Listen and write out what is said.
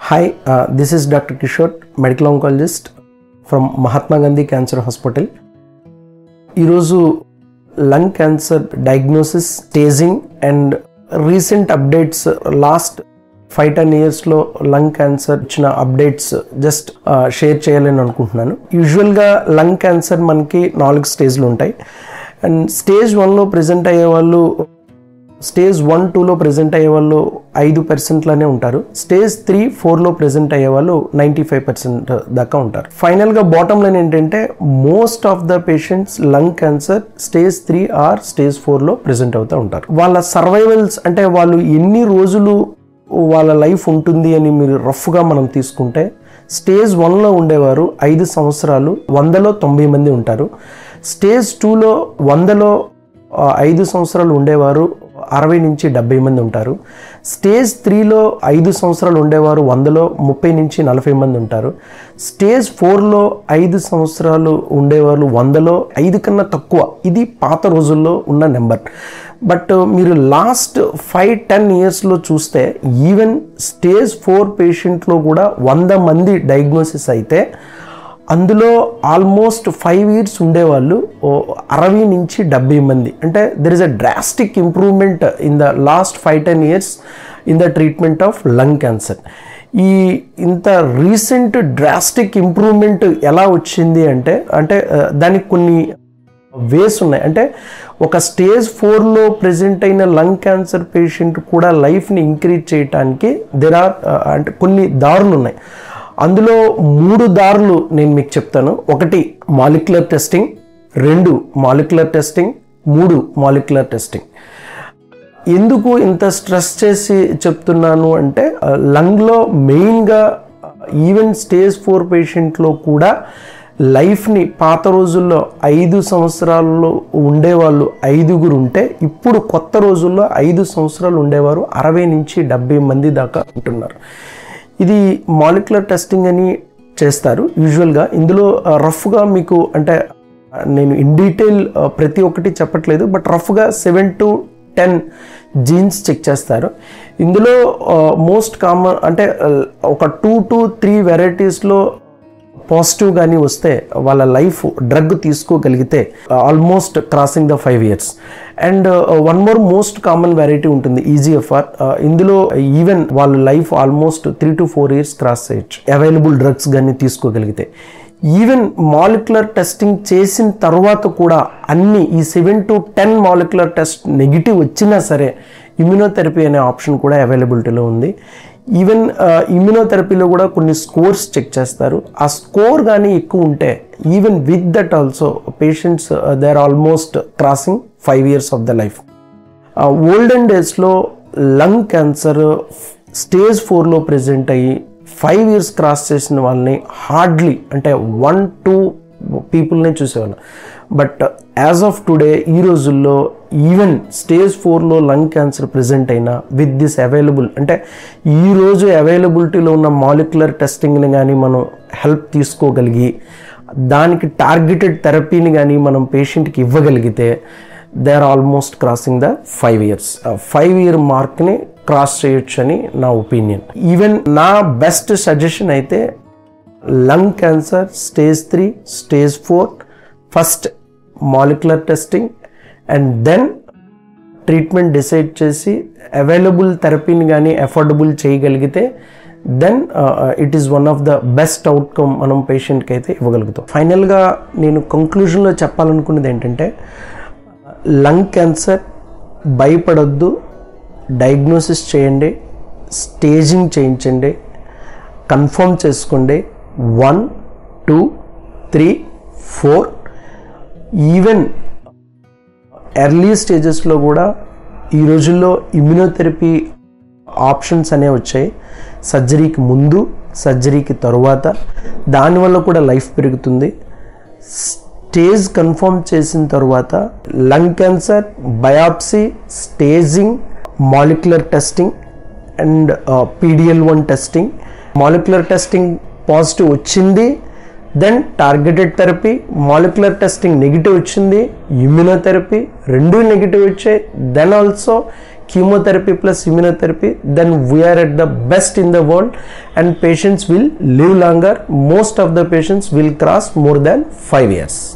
Hi, this is Dr. Kishore, medical oncologist from Mahatma Gandhi Cancer Hospital. ఈరోజు lung cancer diagnosis, staging and recent updates last 5-10 ఇయర్స్లో lung cancer ఇచ్చిన updates just share చేయాలని అనుకుంటున్నాను. యూజువల్గా lung cancer మనకి 4 స్టేజ్లు ఉంటాయి. And stage 1లో present అయ్యే వాళ్ళు స్టేజ్ 1-2లో ప్రజెంట్ అయ్యే వాళ్ళు 5%లోనే ఉంటారు. స్టేజ్ 3-4లో ప్రజెంట్ అయ్యే వాళ్ళు 95% దాకా ఉంటారు. ఫైనల్గా బాటమ్ లైన్ ఏంటంటే most of the patients lung cancer stage 3 or stage 4లో ప్రజెంట్ అవుతూ ఉంటారు. వాళ్ళ సర్వైవల్స్ అంటే వాళ్ళు ఎన్ని రోజులు వాళ్ళ లైఫ్ ఉంటుంది అని మీరు రఫ్గా మనం తీసుకుంటే స్టేజ్ 1లో ఉండేవారు 5 సంవత్సరాలు 100లో 90 మంది ఉంటారు. స్టేజ్ 2లో 100లో 5 సంవత్సరాలు ఉండేవారు 60 నుంచి 70 మంది ఉంటారు. స్టేజ్ 3లో 5 సంవత్సరాలు ఉండేవారు 100లో 30 నుంచి 40 మంది ఉంటారు. స్టేజ్ 4లో 5 సంవత్సరాలు ఉండేవాళ్ళు 100లో 5 కన్నా తక్కువ. ఇది పాత రోజుల్లో ఉన్న నెంబర్. బట్ మీరు లాస్ట్ 5-10 ఇయర్స్లో చూస్తే ఈవెన్ స్టేజ్ 4 పేషెంట్లో కూడా 100 మంది డయాగ్నోసిస్ అయితే అందులో ఆల్మోస్ట్ 5 ఇయర్స్ ఉండేవాళ్ళు 60 నుంచి 70 మంది. అంటే there is a drastic improvement in the last 5-10 years in the treatment of lung cancer. ఇంత రీసెంట్ డ్రాస్టిక్ ఇంప్రూవ్మెంట్ ఎలా వచ్చింది అంటే దానికి కొన్ని వేస్ ఉన్నాయి. అంటే ఒక స్టేజ్ 4లో ప్రెజెంట్ అయిన లంగ్ క్యాన్సర్ పేషెంట్ కూడా లైఫ్ని ఇంక్రీజ్ చేయడానికి అంటే కొన్ని దారులు ఉన్నాయి. అందులో 3 దారులు నేను మీకు చెప్తాను. 1 molecular testing, 2 molecular testing, 3 molecular testing. ఎందుకు ఇంత స్ట్రెస్ చేసి చెప్తున్నాను అంటే లంగ్లో మెయిన్గా ఈవెన్ స్టేజ్ 4 పేషెంట్లో కూడా లైఫ్ని పాత రోజుల్లో 5 సంవత్సరాల్లో ఉండేవాళ్ళు 5 ఉంటే ఇప్పుడు కొత్త రోజుల్లో 5 సంవత్సరాలు ఉండేవారు 60 నుంచి 70 మంది దాకా ఉంటున్నారు. ఇది మాలిక్యులర్ టెస్టింగ్ అని చేస్తారు యూజువల్గా. ఇందులో రఫ్గా మీకు అంటే నేను ఇన్ డీటెయిల్ ప్రతి ఒక్కటి చెప్పట్లేదు, బట్ రఫ్గా 7 to 10 జీన్స్ చెక్ చేస్తారు. ఇందులో మోస్ట్ కామన్ అంటే ఒక 2 to 3 వెరైటీస్లో పాజిటివ్ కానీ వస్తే వాళ్ళ లైఫ్ డ్రగ్ తీసుకోగలిగితే almost crossing the 5 years. And one more most common variety ఉంటుంది ఈజీఎఫ్ఆర్. ఇందులో ఈవెన్ వాళ్ళ life almost 3 to 4 years cross చేయొచ్చు అవైలబుల్ డ్రగ్స్ కానీ తీసుకోగలిగితే. ఈవెన్ మాలిక్యులర్ టెస్టింగ్ చేసిన తర్వాత కూడా అన్ని ఈ 7 to 10 మాలిక్యులర్ టెస్ట్ నెగిటివ్ వచ్చినా సరే ఇమ్యూనోథెరపీ అనే ఆప్షన్ కూడా అవైలబిలిటీలో ఉంది. ఈవెన్ ఇమ్యూనోథెరపీలో కూడా కొన్ని స్కోర్స్ చెక్ చేస్తారు. ఆ స్కోర్ కానీ ఎక్కువ ఉంటే even with that also patients they are almost crossing 5 years of the life. Olden డేస్లో లంగ్ క్యాన్సర్ స్టేజ్ 4లో ప్రెజెంట్ అయ్యి 5 ఇయర్స్ క్రాస్ చేసిన వాళ్ళని హార్డ్లీ అంటే 1-2 పీపుల్నే చూసేవాళ్ళం. బట్ యాజ్ ఆఫ్ టుడే ఈ రోజుల్లో ఈవెన్ స్టేజ్ 4లో లంగ్ క్యాన్సర్ ప్రెజెంట్ అయినా విత్ దిస్ అవైలబుల్ అంటే ఈరోజు అవైలబిలిటీలో ఉన్న మాలిక్యులర్ టెస్టింగ్ని కానీ మనం హెల్ప్ తీసుకోగలిగి దానికి టార్గెటెడ్ థెరపీని కానీ మనం పేషెంట్కి ఇవ్వగలిగితే they are almost crossing the 5 years. 5 year మార్క్ని క్రాస్ చేయొచ్చు అని నా ఒపీనియన్. ఈవెన్ నా బెస్ట్ సజెషన్ అయితే lung cancer stage 3, stage 4 first molecular testing and then treatment decide చేసి అవైలబుల్ థెరపీని కానీ అఫోర్డబుల్ చేయగలిగితే then it is one of the best outcome మనం పేషెంట్కి అయితే ఇవ్వగలుగుతాం. ఫైనల్గా నేను కంక్లూజన్లో చెప్పాలనుకున్నది ఏంటంటే లంగ్ క్యాన్సర్ భయపడొద్దు, డయాగ్నోసిస్ చేయండి, స్టేజింగ్ చేయించండి, కన్ఫర్మ్ చేసుకోండి. 1, 2, 3, 4 ఈవెన్ ఎర్లీ స్టేజెస్లో కూడా ఈ రోజుల్లో ఇమ్యూనోథెరపీ ఆప్షన్స్ అనేవి వచ్చాయి. సర్జరీకి ముందు, సర్జరీకి తరువాత, దానివల్ల కూడా లైఫ్ పెరుగుతుంది. స్టేజ్ కన్ఫర్మ్ చేసిన తర్వాత lung cancer biopsy, staging, molecular testing and PDL1 testing. Molecular testing positive వచ్చింది, then targeted therapy. Molecular testing negative వచ్చింది, ఇమ్యూనోథెరపీ. 2 నెగిటివ్ వచ్చాయి, then also chemotherapy plus immunotherapy, then we are at the best in the world, and patients will live longer. Most of the patients will cross more than 5 years.